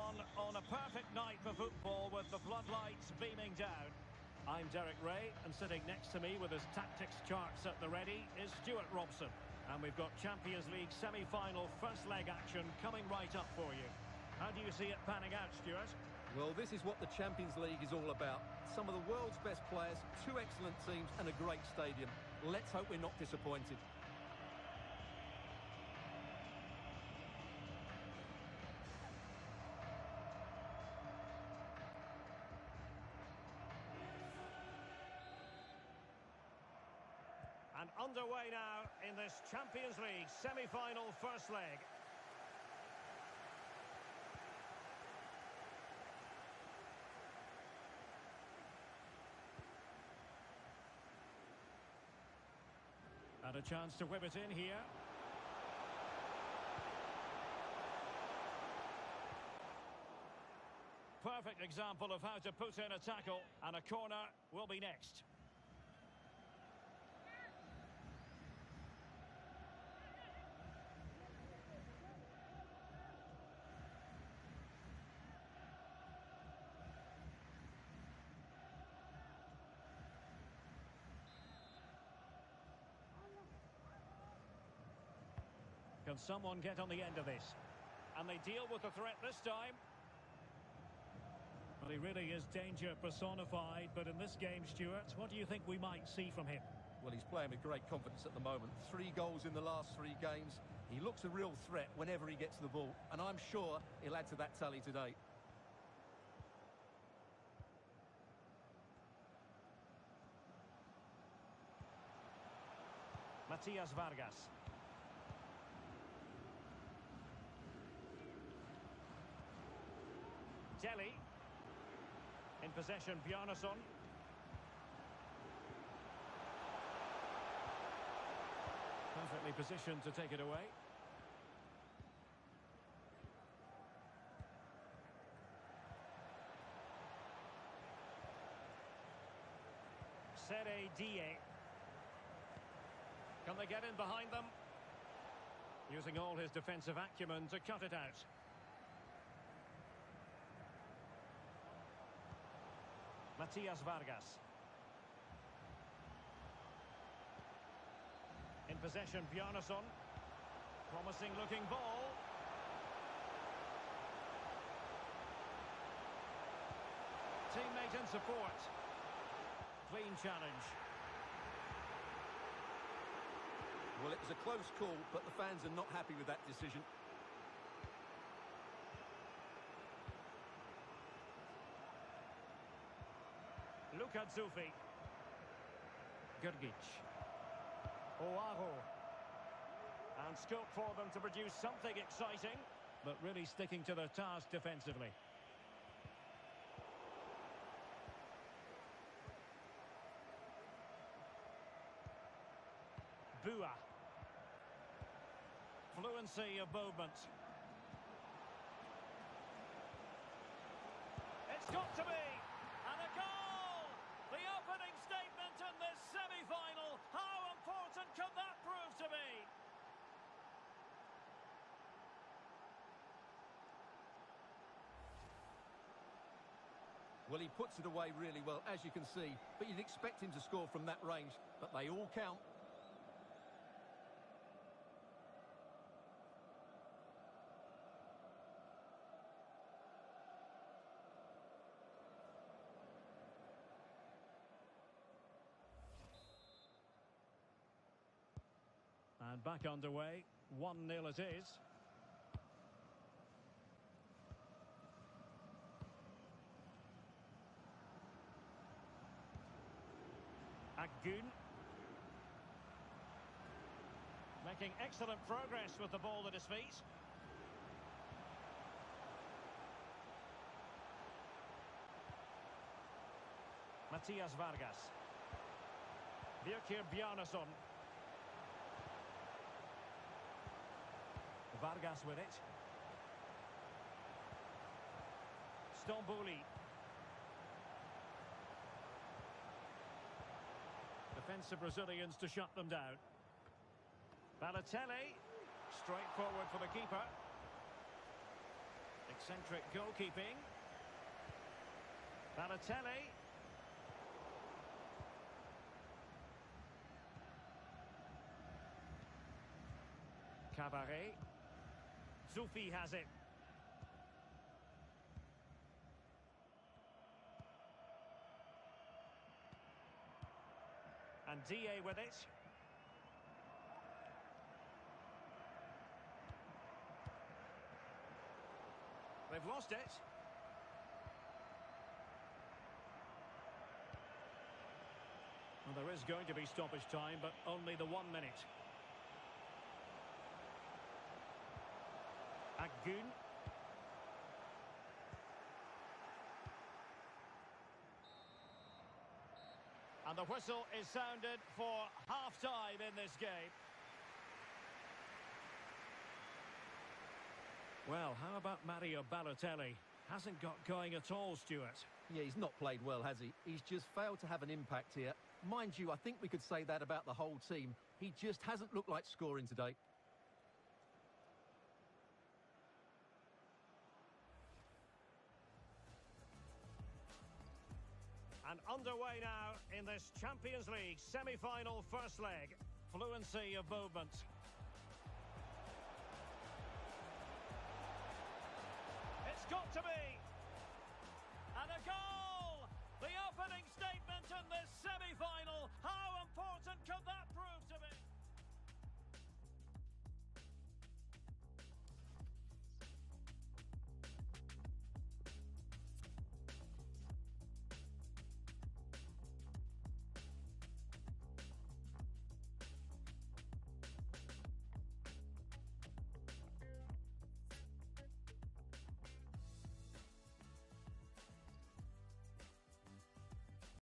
on a perfect night for football with the floodlights beaming down. I'm Derek Ray, and sitting next to me with his tactics charts at the ready is Stuart Robson. And we've got Champions League semi-final first leg action coming right up for you. How do you see it panning out, Stuart? Well, this is what the Champions League is all about. Some of the world's best players, two excellent teams and a great stadium. Let's hope we're not disappointed. And underway now in this Champions League semi-final first leg. And a chance to whip it in here. Perfect example of how to put in a tackle, and a corner will be next. Can someone get on the end of this? And they deal with the threat this time. Well, he really is danger personified, but in this game, Stuart, what do you think we might see from him? Well, he's playing with great confidence at the moment. 3 goals in the last 3 games. He looks a real threat whenever he gets the ball, and I'm sure he'll add to that tally today. Matias Vargas. Dele. In possession, Bjarnason. Perfectly positioned to take it away. Sere Die. Can they get in behind them? Using all his defensive acumen to cut it out. Matias Vargas. In possession, Bjarnason. Promising looking ball. Teammate in support. Clean challenge. Well, it was a close call, but the fans are not happy with that decision. Luka Zufi. Grgic. Oahu. And scope for them to produce something exciting, but really sticking to their task defensively. Bua. Fluency of movement. It's got to be! And a goal! The opening statement in this semi-final. How important can that prove to be? Well, he puts it away really well, as you can see. But you'd expect him to score from that range. But they all count. And back underway, 1-0 it is. Agun. Making excellent progress with the ball at his feet. Matias Vargas. Birkir Bjarnason. Vargas with it. Stambouli. Defensive Brazilians to shut them down. Balotelli. Straight forward for the keeper. Eccentric goalkeeping. Balotelli. Cabaret. Zufi has it. And DA with it. They've lost it. Well, there is going to be stoppage time, but only the 1 minute. Akgün. And the whistle is sounded for half-time in this game. Well, how about Mario Balotelli? Hasn't got going at all, Stuart. Yeah, he's not played well, has he? He's just failed to have an impact here. Mind you, I think we could say that about the whole team. He just hasn't looked like scoring today. And underway now in this Champions League semi-final first leg. Fluency of movement.